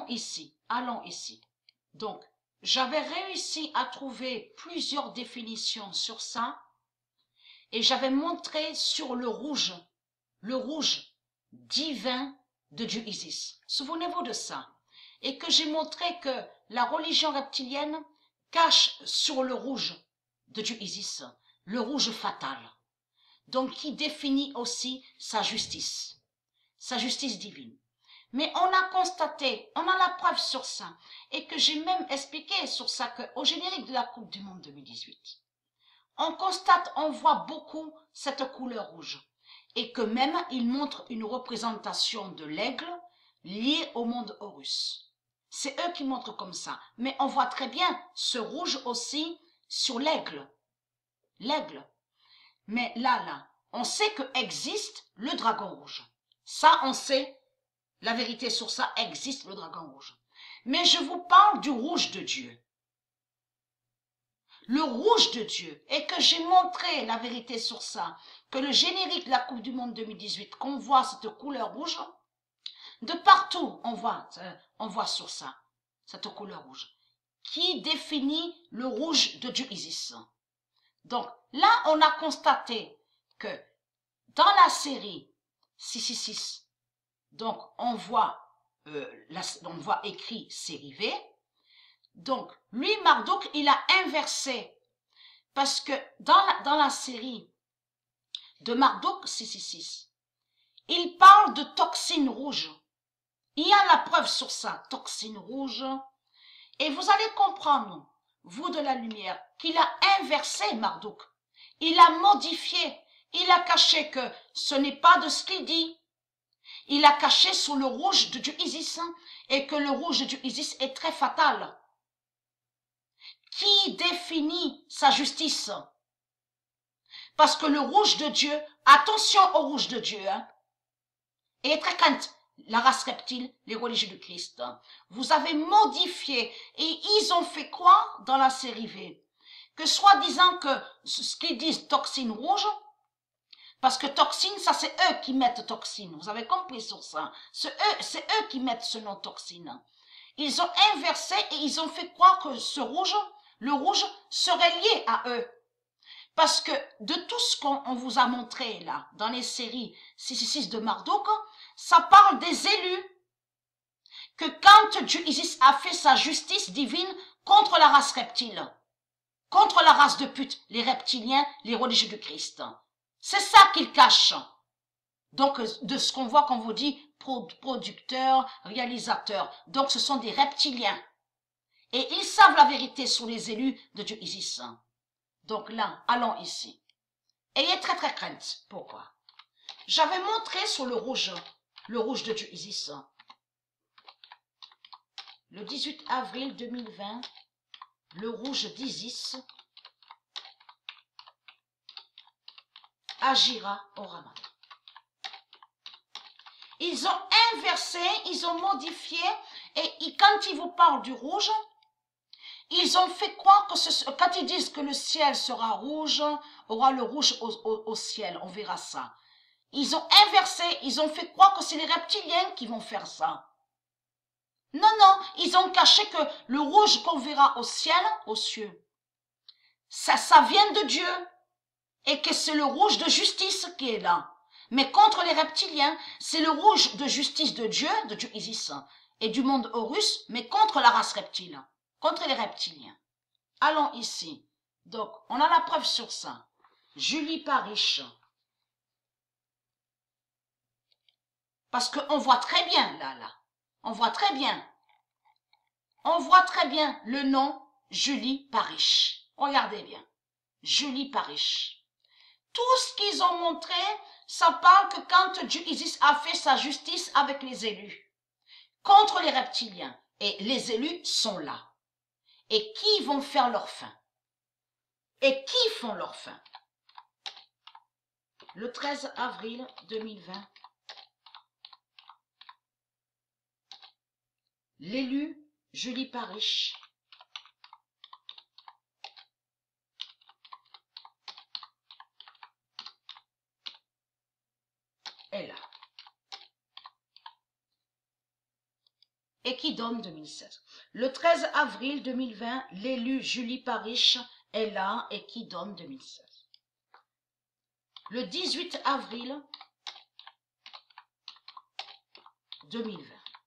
ici, allons ici. Donc, j'avais réussi à trouver plusieurs définitions sur ça et j'avais montré sur le rouge divin de Dieu Isis. Souvenez-vous de ça. Et que j'ai montré que la religion reptilienne cache sur le rouge de Dieu Isis, le rouge fatal. Donc, qui définit aussi sa justice divine. Mais on a constaté, on a la preuve sur ça, et que j'ai même expliqué sur ça qu'au générique de la Coupe du Monde 2018, on constate, on voit beaucoup cette couleur rouge, et que même il montre une représentation de l'aigle liée au monde Horus. C'est eux qui montrent comme ça, mais on voit très bien ce rouge aussi sur l'aigle. L'aigle. Mais là, on sait que existe le dragon rouge. Ça, on sait. La vérité sur ça, existe le dragon rouge. Mais je vous parle du rouge de Dieu. Le rouge de Dieu. Et que j'ai montré la vérité sur ça. Que le générique de la Coupe du Monde 2018, qu'on voit cette couleur rouge, de partout, on voit sur ça, cette couleur rouge. Qui définit le rouge de Dieu Isis. Donc, là, on a constaté que dans la série 666, donc on voit écrit série V. Donc, lui, Marduk, il a inversé. Parce que dans la série de Marduk 666, il parle de toxine rouge. Il y a la preuve sur ça, toxine rouge. Et vous allez comprendre, vous de la lumière, qu'il a inversé Marduk. Il a modifié. Il a caché que ce n'est pas de ce qu'il dit. Il a caché sous le rouge de Dieu Isis et que le rouge de Dieu Isis est très fatal. Qui définit sa justice? Parce que le rouge de Dieu, attention au rouge de Dieu, et très crainte, la race reptile, les religieux de Christ. Vous avez modifié et ils ont fait quoi dans la série V? Que soi-disant que ce qu'ils disent toxine rouge, parce que toxine, ça c'est eux qui mettent toxine. Vous avez compris sur ça. C'est eux qui mettent ce nom toxine. Ils ont inversé et ils ont fait croire que ce rouge, le rouge, serait lié à eux. Parce que de tout ce qu'on vous a montré là, dans les séries 666 de Marduk, ça parle des élus. Que quand Dieu Isis a fait sa justice divine contre la race reptile, contre la race de pute, les reptiliens, les religieux de Christ. C'est ça qu'il cache. Donc, de ce qu'on voit, qu'on vous dit, producteurs, réalisateurs. Donc, ce sont des reptiliens. Et ils savent la vérité sur les élus de Dieu Isis. Donc là, allons ici. Ayez très très crainte. Pourquoi? J'avais montré sur le rouge de Dieu Isis. Le 18 avril 2020, le rouge d'Isis agira au Ramadan. Ils ont inversé, ils ont modifié, et quand ils vous parlent du rouge, ils ont fait croire que quand ils disent que le ciel sera rouge, aura le rouge au ciel, on verra ça. Ils ont inversé, ils ont fait croire que c'est les reptiliens qui vont faire ça. Non, ils ont caché que le rouge qu'on verra au ciel, aux cieux, ça vient de Dieu. Et que c'est le rouge de justice qui est là. Mais contre les reptiliens, c'est le rouge de justice de Dieu Isis, et du monde Horus, mais contre la race reptile, contre les reptiliens. Allons ici. Donc, on a la preuve sur ça. Julie Parish. Parce qu'on voit très bien, là. On voit très bien. On voit très bien le nom Julie Parish. Regardez bien. Julie Parish. Tout ce qu'ils ont montré, ça parle que quand Dieu Isis a fait sa justice avec les élus, contre les reptiliens, et les élus sont là. Et qui vont faire leur fin? Et qui font leur fin? Le 13 avril 2020, l'élu Julie Parish est là. et qui donne 2016. Le 13 avril 2020, l'élu Julie Parish est là et qui donne 2016. Le 18 avril 2020.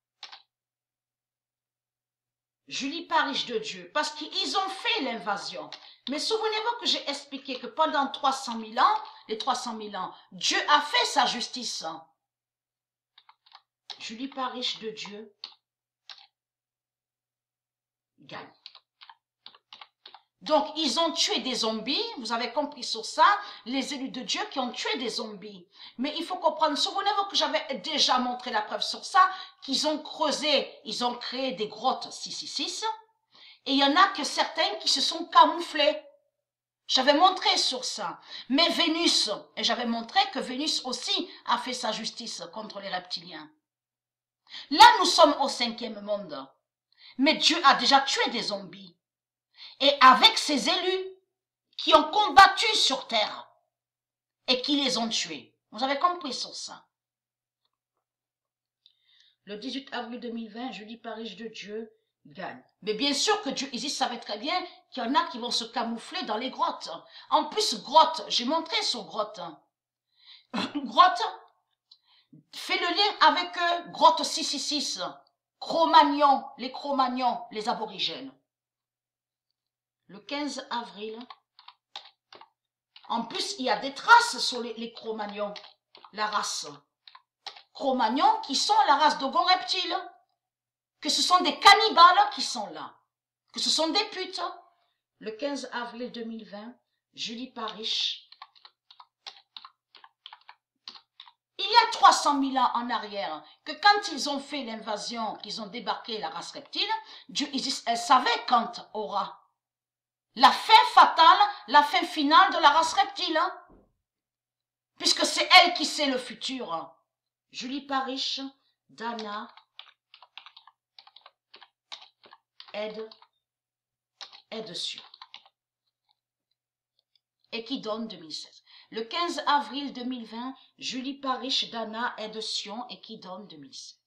Julie Parish de Dieu, parce qu'ils ont fait l'invasion. Mais souvenez-vous que j'ai expliqué que pendant 300 000 ans, les 300 000 ans, Dieu a fait sa justice. Julie Parish de Dieu gagne. Donc, ils ont tué des zombies, vous avez compris sur ça, les élus de Dieu qui ont tué des zombies. Mais il faut comprendre, souvenez-vous que j'avais déjà montré la preuve sur ça, qu'ils ont creusé, ils ont créé des grottes 666, et il y en a que certains qui se sont camouflés. J'avais montré sur ça. Mais Vénus, et j'avais montré que Vénus aussi a fait sa justice contre les reptiliens. Là, nous sommes au 5e monde. Mais Dieu a déjà tué des zombies. Et avec ses élus qui ont combattu sur terre et qui les ont tués. Vous avez compris sur ça. Le 18 avril 2020, Julie Parish de Dieu gagne. Mais bien sûr que Dieu, Isis savait très bien qu'il y en a qui vont se camoufler dans les grottes. En plus, grotte, j'ai montré sur grotte. Grotte fait le lien avec grotte 666, Cro-Magnon, les aborigènes. Le 15 avril, en plus, il y a des traces sur les Cro-Magnons, la race. Cro-Magnons qui sont la race de grands reptiles, que ce sont des cannibales qui sont là, que ce sont des putes. Le 15 avril 2020, Julie Parish. Il y a 300 000 ans en arrière, que quand ils ont fait l'invasion, qu'ils ont débarqué la race reptile, Dieu, elle savait quand aura la fin fatale, la fin finale de la race reptile. Puisque c'est elle qui sait le futur. Julie Parish, Dana, est dessus. Et qui donne 2016. Le 15 avril 2020, Julie Parish, Dana est de Sion et qui donne 2016.